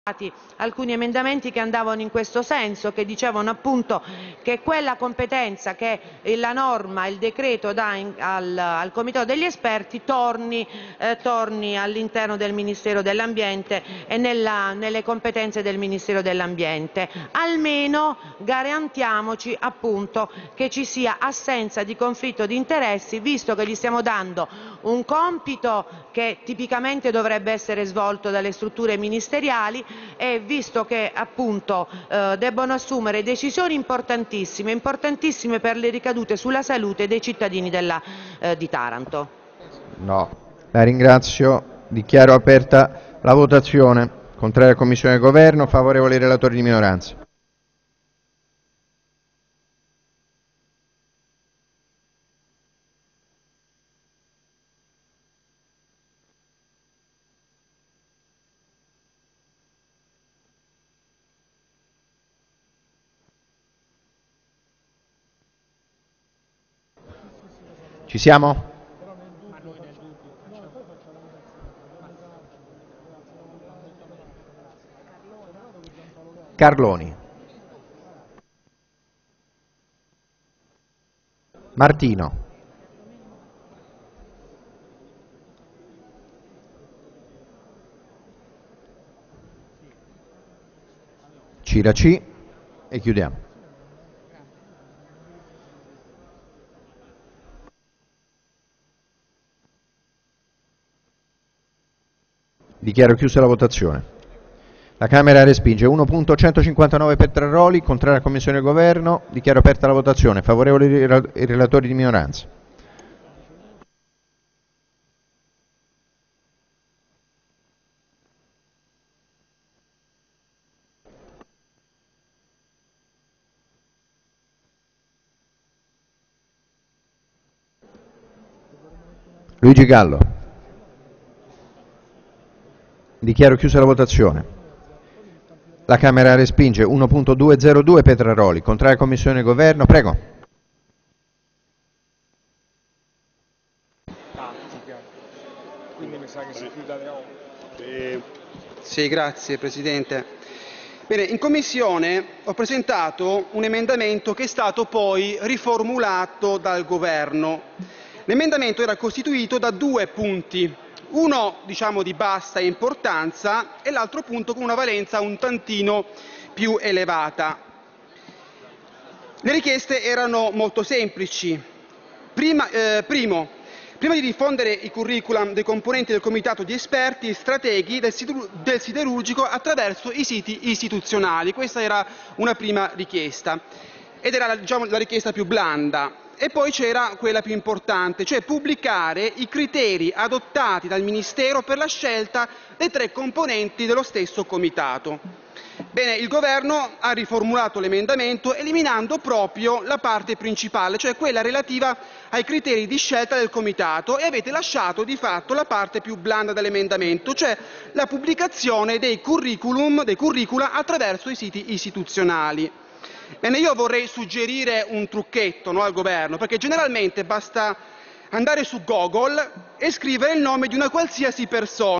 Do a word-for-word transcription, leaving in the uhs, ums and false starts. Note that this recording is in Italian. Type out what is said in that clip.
alcuni emendamenti che andavano in questo senso, che dicevano appunto che quella competenza che la norma, il decreto dà in, al, al Comitato degli esperti torni, eh, torni all'interno del Ministero dell'Ambiente e nella, nelle competenze del Ministero dell'Ambiente. Almeno garantiamoci appunto che ci sia assenza di conflitto di interessi, visto che gli stiamo dando un compito che tipicamente dovrebbe essere svolto dalle strutture ministeriali, e visto che appunto eh, debbono assumere decisioni importantissime, importantissime per le ricadute sulla salute dei cittadini della, eh, di Taranto. No. La ringrazio. Dichiaro aperta la votazione. Contraria Commissione del Governo, favorevole ai relatori di minoranza. Ci siamo? Carloni. Martino. Ciraci e chiudiamo. Dichiaro chiusa la votazione. La Camera respinge uno punto centocinquantanove Petraroli, contraria Commissione del Governo. Dichiaro aperta la votazione. Favorevoli i relatori di minoranza. Luigi Gallo. Dichiaro chiusa la votazione. La Camera respinge uno punto duecentodue Petraroli, contraria Commissione del Governo. Prego. Sì, grazie Presidente. Bene, in Commissione ho presentato un emendamento che è stato poi riformulato dal Governo. L'emendamento era costituito da due punti, uno diciamo di bassa importanza e l'altro punto con una valenza un tantino più elevata. Le richieste erano molto semplici. Prima, eh, primo, prima di diffondere i curriculum dei componenti del comitato di esperti e strateghi del, del siderurgico attraverso i siti istituzionali. Questa era una prima richiesta ed era diciamo, la richiesta più blanda. E poi c'era quella più importante, cioè pubblicare i criteri adottati dal Ministero per la scelta dei tre componenti dello stesso comitato. Bene, il Governo ha riformulato l'emendamento eliminando proprio la parte principale, cioè quella relativa ai criteri di scelta del comitato, e avete lasciato di fatto la parte più blanda dell'emendamento, cioè la pubblicazione dei curriculum, dei curricula attraverso i siti istituzionali. Bene, io vorrei suggerire un trucchetto no, al Governo, perché generalmente basta andare su Google e scrivere il nome di una qualsiasi persona.